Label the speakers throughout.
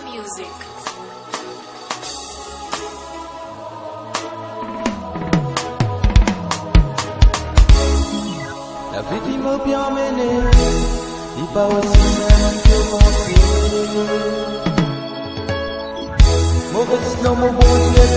Speaker 1: music.
Speaker 2: La vie qui m'a bien mené, il pas aussi simple que pensé. Mauvais non, mon bon Dieu,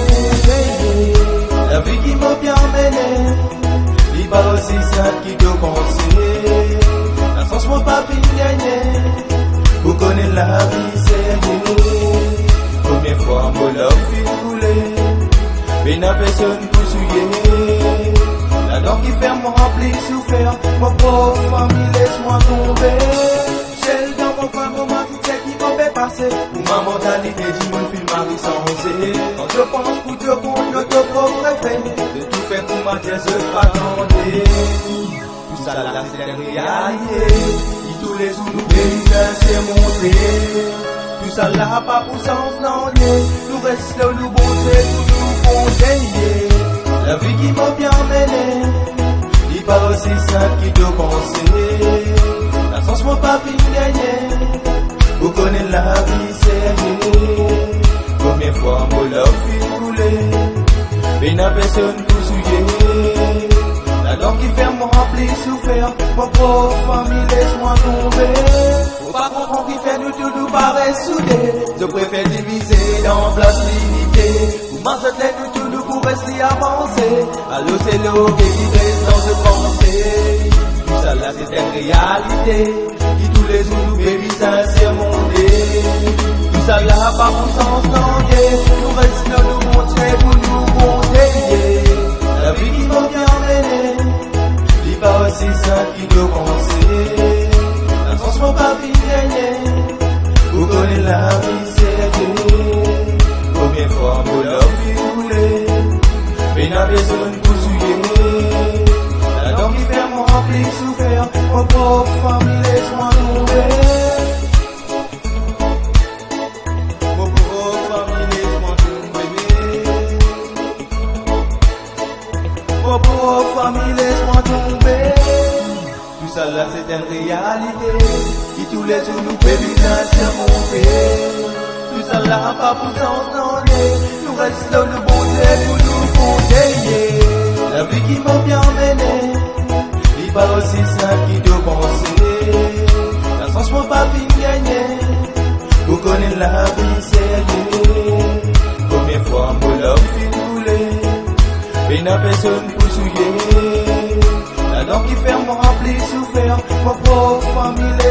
Speaker 2: la vie qui m'a bien mené, il pas aussi simple qu'il te pensait. La chance m'a pas fini gagner, vous connaissez la vie sérieuse. Première fois, mon love fait couler, mais n'a personne pour souiller. La dent qui ferme m'a rempli souffert, ma pauvre famille laisse-moi tomber. Celle dans mon coin, mon mari, c'est qui m'en fait passer. Pour ma mentalité, dit mon film mari sans oser. Quand je pense pour te compte, je te préfère de tout faire pour ma Dieu, je pas tenter. Tout ça là, c'est la réalité. Et tous les jours, nous payons, c'est monté. Tout ça là, pas pour sens, non, nous restons là, nous bon Dieu, pour nous conseiller. La vie qui m'a bien mené, il pas aussi simple qu'il te pensait. La chance m'a pas fini gagner, vous connaissez la vie sérieuse. Combien de fois mon love fait couler, mais n'a personne pour souiller. La dent qui ferme m'a rempli souffert, ma pauvre famille laisse-moi tomber. Faut pas comprendre qui fait nous tout nous paraît soudés. Je préfère diviser dans place limitée. Vous mangez nous tout nous pour rester avancer. Allô c'est l'eau qui reste dans ce pensée. Tout ça là c'est une réalité. Qui tous les jours nous baby sincère mondé. Tout ça là pas pour sens d'envier. Nous restons nous montrer pour nous conseiller. La vie qui m'a bien mené, il pas aussi simple qu'il te pensait. La chance m'a pas fini gagner, vous connaissez la vie sérieuse. Combien de fois mon love fait couler, mais n'a personne pour souiller. La dent qui ferme m'a rempli souffert, ma pauvre famille laisse-moi tomber. Ma pauvre famille laisse-moi tomber. Ma pauvre famille laisse-moi tomber. Tout ça là c'est une réalité. Et tous les jours nous baby dans monter. Tout ça là pas pour sens donner. Nous restons le bon Dieu pour nous conseiller. La vie qui m'a bien mené, il pas aussi simple qu'il te pensait. La chance m'a pas fini gagner, vous connaissez la vie sérieuse. Combien de fois mon love fait couler, mais n'a personne pour souiller. La dent qui ferme m'a rempli souffert, ma pauvre famille